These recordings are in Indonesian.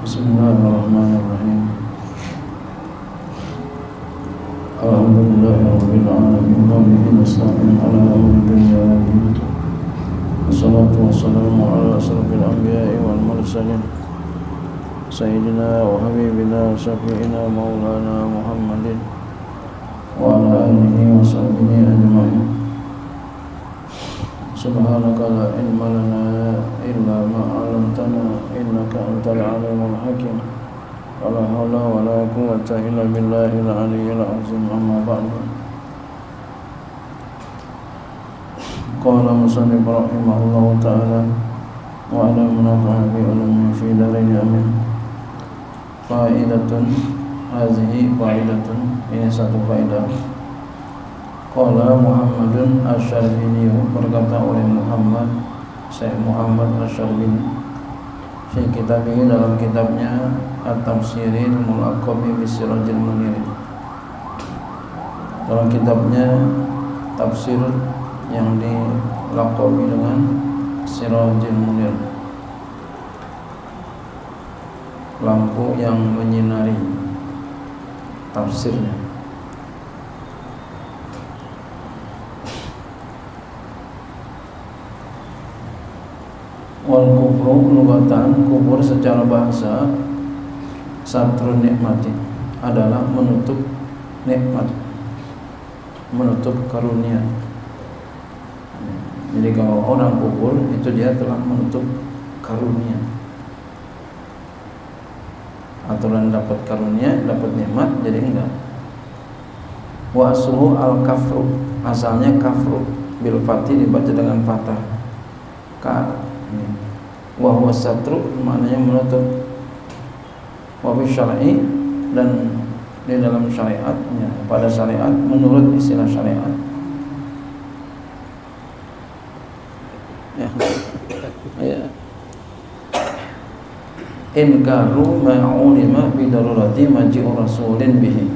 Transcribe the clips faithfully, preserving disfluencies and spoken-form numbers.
Bismillahirrahmanirrahim. Alhamdulillahirabbil alamin wa bihi nasta'in ala umuri dunya wad din. Wassalatu wassalamu ala asrofil anbiya'i wal mursalin sayyidina wa habibina syafi'ina maulana Muhammadin wa ala alihi wa sahbihi ajma'in. Subhanaka la ilma lana illa ma 'allamtana innaka antal alimul hakim. Wala haula wala quwwata illa billahil aliyyil azim. Amma ba'du. Qala musannif rahimahullahu ta'ala wa ala munafa'a bi ulumi fi darain amin. Faidatun hazihi faidatun, ini satu faedah. Qala Muhammadun Asy-Syarbini, berkata oleh Muhammad Syekh Muhammad Asy-Syarbini fi kitabih, dalam kitabnya At-Tafsiril Mulaqabi Bisirajil Munir, dalam kitabnya tafsir yang dilaqabi dengan Sirajil Munir, lampu yang menyinari, tafsirnya. Wal kufru lugatan, kufur secara bahasa, satrun nikmati, adalah menutup nikmat, menutup karunia. Jadi kalau orang kufur itu dia telah menutup karunia. Aturan dapat karunia, dapat nikmat, jadi enggak. Wa asluhu al-kafru, asalnya kafru, bil fathi dibaca dengan fathah. Ka wa huwa satru, maknanya menutup. Wa bi syar'i, dan di dalam syariat, ya, pada syariat, menurut istilah syariat, ya, ya. Inkaru ma'ulima bidarurati maji'u rasulin bihi.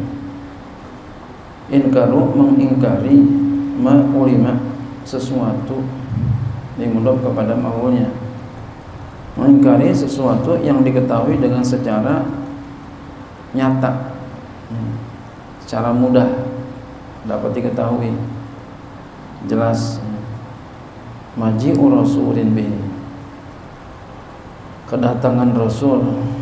Inkaru, mengingkari, ma'ulima, sesuatu, dimudhaf kepada maf'ulnya, mengingkari sesuatu yang diketahui dengan secara nyata, secara mudah dapat diketahui, jelas. Maji'u rasulin bihi, kedatangan Rasul,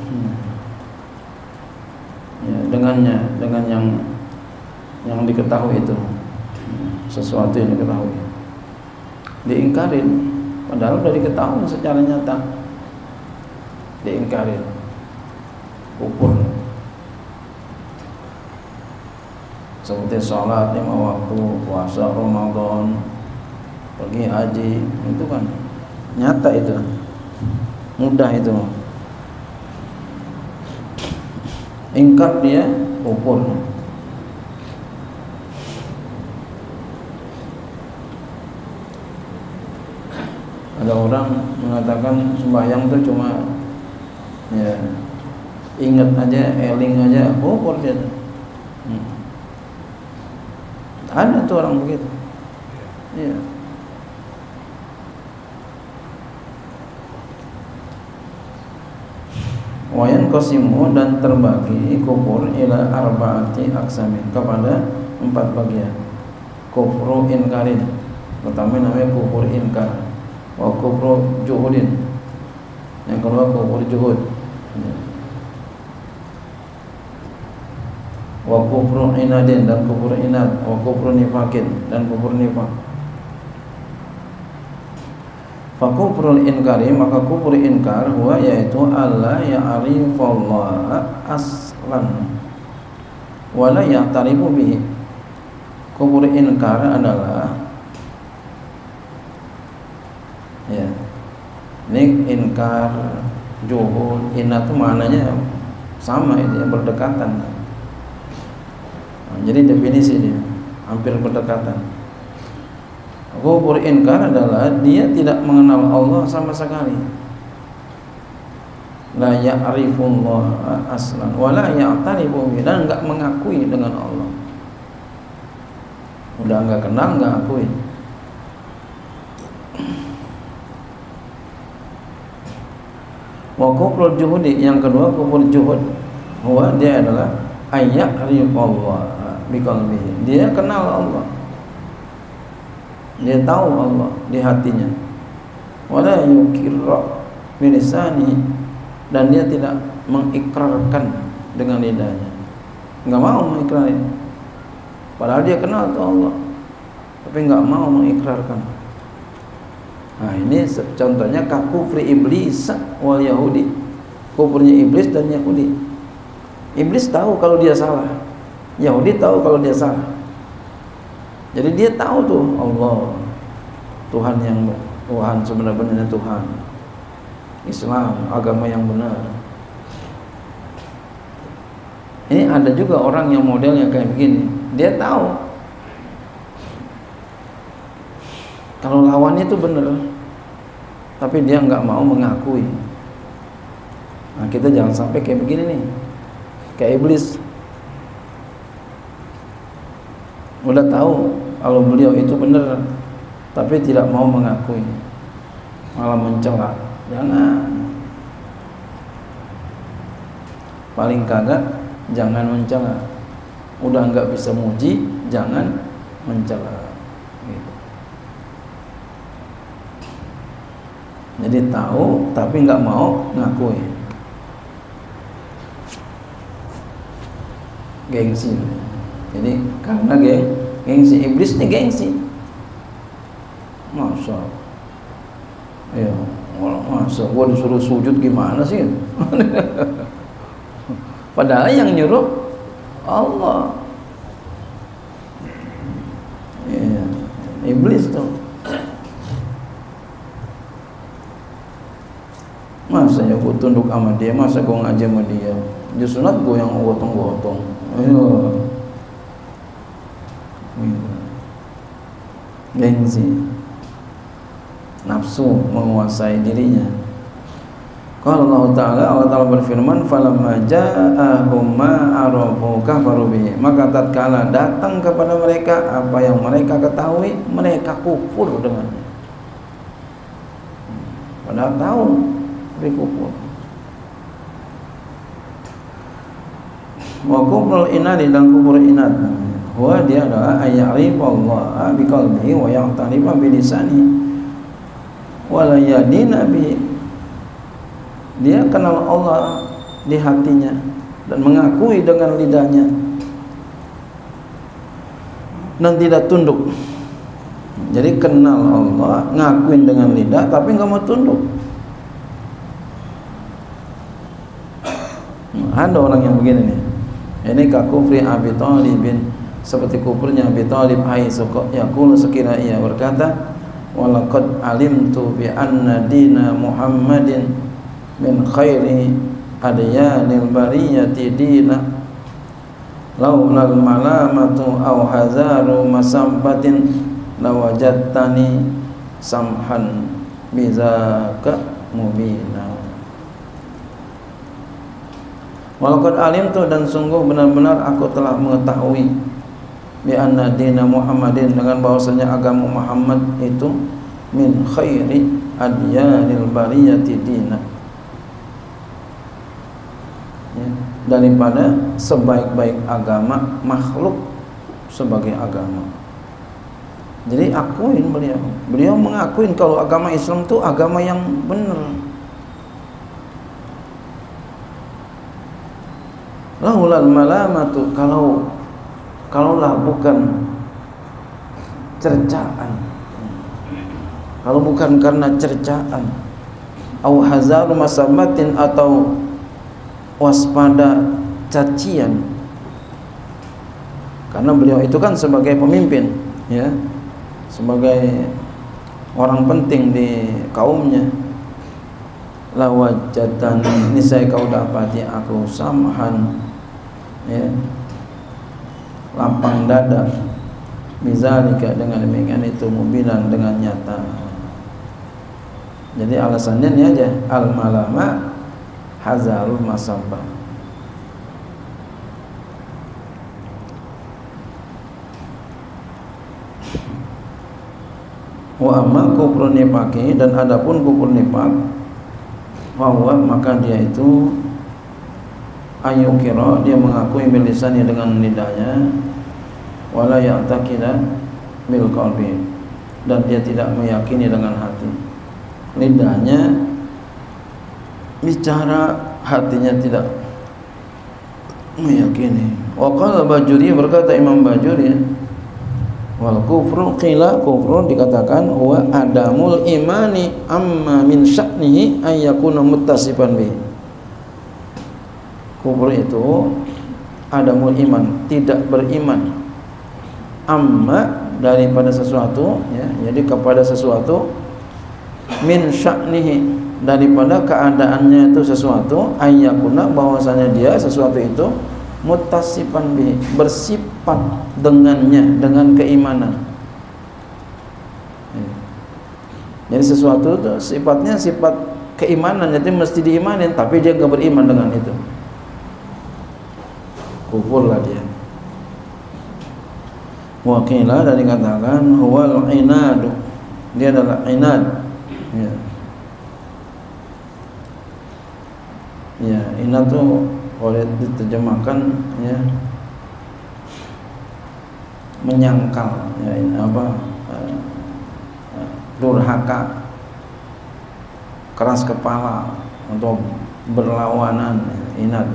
ya, dengannya, dengan yang yang diketahui itu, sesuatu yang diketahui, diingkarin, padahal sudah diketahui secara nyata, diingkarin, kufur. Seperti sholat lima waktu, puasa Ramadan, pergi haji, itu kan nyata, itu mudah, itu ingkar, dia kufur. Ada orang mengatakan sembahyang itu cuma, ya, ingat aja, eling aja, kufur dia. Hmm. Ada tuh orang begitu. Ya. Wayan qasimu, dan terbagi kufur ila arba'ati aksamin, kepada empat bagian. Kufru inkarin, pertama namanya kufur inkar. Wa kufru juhudin, yang kedua kufur juhud. Wa kufru inadin, dan kufur inad. Wa kufru nifakin, dan kufur nifak. Fa kufrul inkari, maka kufur inkar huwa, yaitu alla ya'rifallaha aslan wa la ya'tarifu bihi. Kufur inkar adalah, ya, ini inkar, juhud, inad itu maknanya sama, itu ya, berdekatan. Nah, jadi definisi dia hampir berdekatan. Kufur inkar adalah dia tidak mengenal Allah sama sekali. La ya'rifullaha aslan wa la ya'tarifu bihi, dan enggak mengakui dengan Allah. Udah enggak kenal, enggak akui. Wa kufrul juhudi, yang kedua kufur juhud. Huwa, dia adalah ayya'rifallah biqalbihi. Dia kenal Allah. Dia tahu Allah di hatinya. Wala yukirra bilisani, dan dia tidak mengikrarkan dengan lidahnya. Enggak mau mengikrarkan. Padahal dia kenal tuh Allah, tapi enggak mau mengikrarkan. Nah, ini contohnya kakufri iblis wal yahudi. Kufurnya iblis dan Yahudi. Iblis tahu kalau dia salah, Yahudi tahu kalau dia salah. Jadi dia tahu tuh Allah, Tuhan yang Tuhan sebenarnya Tuhan, Islam agama yang benar. Ini ada juga orang yang modelnya kayak begini. Dia tahu kalau lawannya itu benar, tapi dia nggak mau mengakui. Nah, kita jangan sampai kayak begini nih, kayak iblis. Udah tahu kalau beliau itu benar, tapi tidak mau mengakui, malah mencela. Jangan. Paling kagak jangan mencela. Udah nggak bisa muji, jangan mencela. Gitu. Jadi tahu tapi nggak mau ngakui. Gengsi. Jadi karena geng, gengsi iblis nih gengsi. Masa, ya, masa gua disuruh sujud gimana sih? Padahal yang nyuruh Allah. Ya, iblis tuh. Masa ya gua tunduk sama dia, masa gua ngaji sama dia. Dia sunat gua yang gotong-gotong. Ayo. Gengsi, nafsu menguasai dirinya. Kalau Allah Ta'ala, Allah Ta'ala berfirman, falamma ja'ahum ma arafu kafaru bihi, maka tatkala datang kepada mereka apa yang mereka ketahui, mereka kufur dengannya. Padahal tahu, tapi kufur. Wa kufrul inadi, dan kufur inad, huwa, dia adalah ayya'rifallaha biqalbihi wa ya'tarifa bilisani wa la yadina bi, dia kenal Allah di hatinya dan mengakui dengan lidahnya dan tidak tunduk. Jadi kenal Allah, ngakuin dengan lidah tapi enggak mau tunduk. Ada orang yang begini nih. Ini kakufri Abi Thalibin, seperti kufurnya Abi Thalib haitsu yaqulu, sekira ia berkata, walaqad alimtu bi anna dina Muhammadin min khairi adyanil bariyati dina laulal malamatu aw hazaru masabbatin lawajadtani samhan bizaka mubina. Walaqad alimtu, dan sungguh benar-benar aku telah mengetahui, bi anna dina Muhammadin, dengan bahwasanya agama Muhammad itu min khairi adyanil bariyati dina, ya, daripada sebaik-baik agama makhluk sebagai agama. Jadi akuin beliau, beliau mengakuin kalau agama Islam itu agama yang benar. Laulal malamatu, kalau kalaulah bukan cercaan, kalau bukan karena cercaan, au hazaru masamatin, atau waspada cacian, karena beliau itu kan sebagai pemimpin, ya, sebagai orang penting di kaumnya. Lawajatan, niscaya kau dapati aku samhan, ya, lapang dada, bizalika, dengan demikian itu mubinan, dengan nyata. Jadi alasannya ini aja, al malama hazarul masabah. Wa amma kufrun nifaqi, dan adapun kufur nifaq, bahwa maka dia itu ayyukira, dia mengakui bilisannya dengan lidahnya, wala ya'taqida bil qalbi, dan dia tidak meyakini dengan hati. Lidahnya bicara, hatinya tidak meyakini. Wa qala Bajuri, berkata Imam Bajuri, wal kufru qila, kufru dikatakan huwa adamul imani amma min sya'nihi ay yakuna muttasifan bi. Kufur itu adamul iman, tidak beriman, amma daripada sesuatu, ya, jadi kepada sesuatu, min sya'nihi daripada keadaannya itu sesuatu, ay yakuna bahwasanya dia sesuatu itu muttasifan bi, bersifat dengannya, dengan keimanan. Jadi sesuatu itu sifatnya sifat keimanan, jadi mesti diimanin, tapi dia enggak beriman dengan itu, kufur lah dia. Wakilah, dan dikatakan huwal inadu, dia adalah inad, ya. Ya, inad tuh boleh diterjemahkan, ya, menyangkal, ya, ini apa, uh, uh, durhaka, keras kepala, atau berlawanan, inad.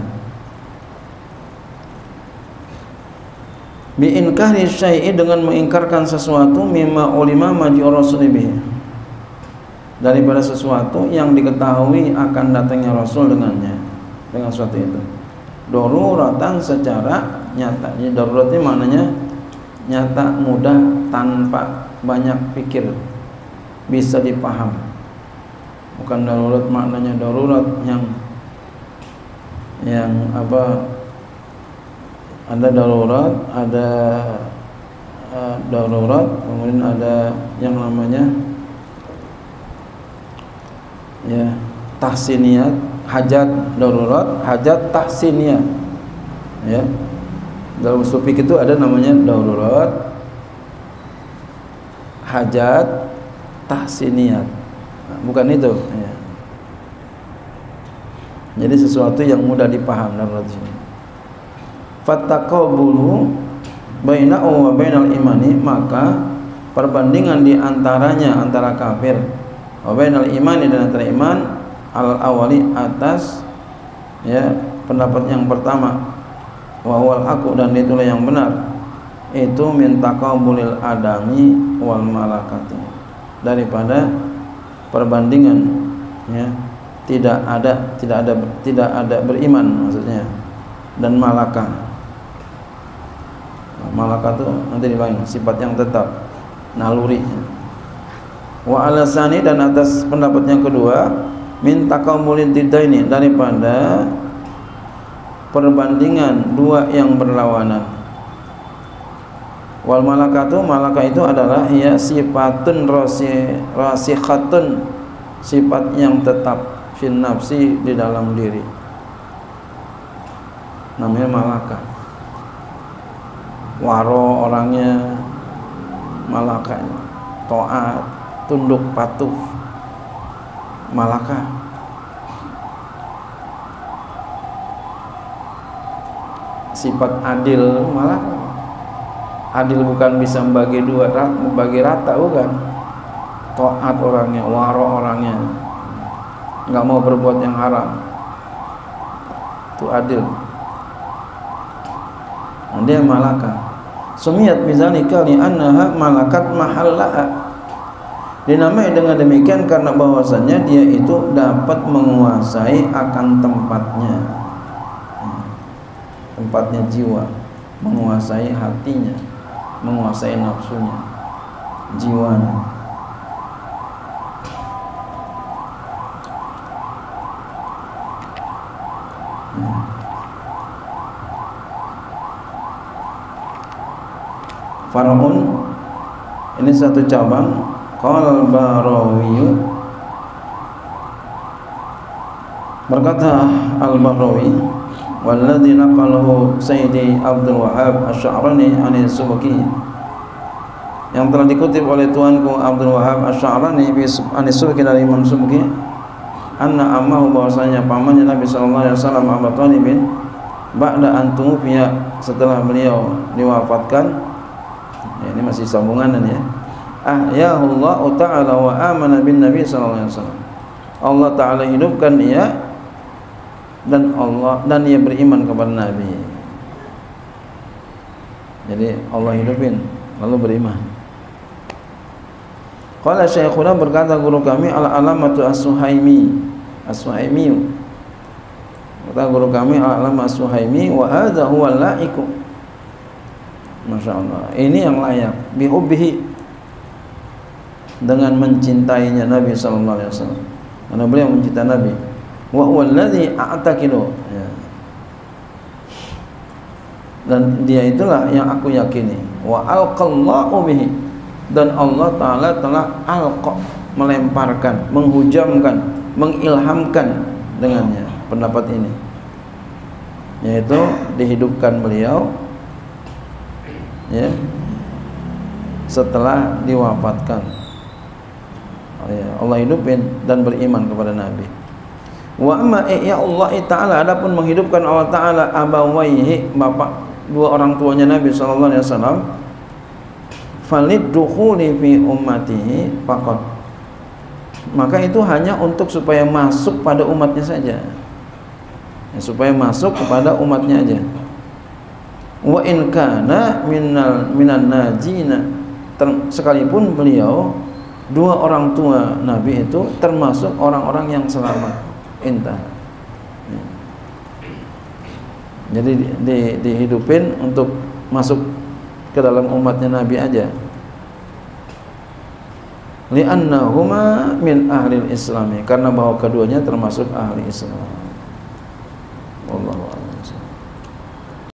Bi inkari syai'i, dengan mengingkarkan sesuatu, mimma ulima maji rasul bihi, daripada sesuatu yang diketahui akan datangnya Rasul dengannya, dengan sesuatu itu. Daruratan, secara nyata. Jadi darurat ini maknanya nyata, mudah, tanpa banyak pikir, bisa dipaham. Bukan darurat maknanya darurat yang yang apa, ada darurat, ada uh, darurat, kemudian ada yang namanya, ya, tahsiniyat, hajat darurat, hajat tahsiniyat, ya. Dalam usul fikih itu ada namanya darurat, hajat, tahsiniyat. Nah, bukan itu, ya. Jadi sesuatu yang mudah dipaham darurat ini. Fattaqabulu bainahu wa bainal imani, maka perbandingan di antaranya, antara kafir, wa bainal imani, dan antara iman, al awali, atas, ya, pendapat yang pertama, wa wal aku, dan itulah yang benar, itu min taqabulil adami wal malakati, daripada perbandingan, ya, tidak ada tidak ada tidak ada beriman maksudnya, dan malakah. Malakah itu nanti dilain, sifat yang tetap, naluri. Wa alasani, dan atas pendapat yang kedua, min taqamulid didaini, daripada perbandingan dua yang berlawanan. Wal malakatu, malakah itu adalah ya sifatun rasikhatun, sifat yang tetap, fin nafsi, di dalam diri, namanya malakah. Waro orangnya, malakanya taat, tunduk patuh, malakah. Sifat adil, malakah. Adil bukan bisa membagi dua, membagi rata, bukan. Taat orangnya, waro orangnya, nggak mau berbuat yang haram, itu adil. Nah, dia malakah. Sumiyat bizalika li annaha malakat mahallaha, dinamai dengan demikian karena bahwasanya dia itu dapat menguasai akan tempatnya, tempatnya jiwa, menguasai hatinya, menguasai nafsunya, jiwanya. Far'un, ini satu cabang. Qala al-Barawi, berkata al-Barawi, walladzi naqalahu Sayyidi Abdul Wahhab Asy-Sya'rani ani Subki, yang telah dikutip oleh tuanku Abdul Wahhab Asy-Sya'rani ani Subki, dari Imam Subki, anna amahu bahwasanya pamannya Nabi sallallahu alaihi wasallam Abu Thalib ba'da an tuwfiya setelah beliau diwafatkan. Ya, ini masih sambungan ya. Ah ya Allah Ta'ala wa amana bin Nabi sallallahu alaihi wasallam. Allah Ta'ala hidupkan ia dan Allah dan ia beriman kepada Nabi. Jadi Allah hidupin lalu beriman. Qala syekhuna berkata guru kami al-alamatu as-Suhaimi as-Suhaimi kata guru kami al-alamah as-Suhaimi wa hadza huwa al-la'iku. Masyaallah, ini yang layak bihubbihi dengan mencintainya Nabi sallallahu alaihi wasallam. Karena beliau mencintai Nabi. Wa huwa alladhi a'taqidu. Ya. Dan dia itulah yang aku yakini. Wa alqallahu bihi. Dan Allah Ta'ala telah alqa, melemparkan, menghujamkan, mengilhamkan dengannya pendapat ini, yaitu dihidupkan beliau ya setelah diwafatkan. Oh, ya. Allah hidupin dan beriman kepada Nabi. Wa amma ya Allah Ta'ala, adapun menghidupkan Allah Ta'ala abawaihi, bapak dua orang tuanya Nabi sallallahu alaihi wasallam, falid dukhuli fi ummatihi faqat, maka itu hanya untuk supaya masuk pada umatnya saja ya, supaya masuk kepada umatnya aja. Wa in kana minal minan najina, sekalipun beliau dua orang tua Nabi itu termasuk orang-orang yang selamat, intah ya. Jadi di, di, dihidupin untuk masuk ke dalam umatnya Nabi aja. Li'annahuma min ahli Islami, karena bahwa keduanya termasuk ahli Islam. Wallahu a'lam.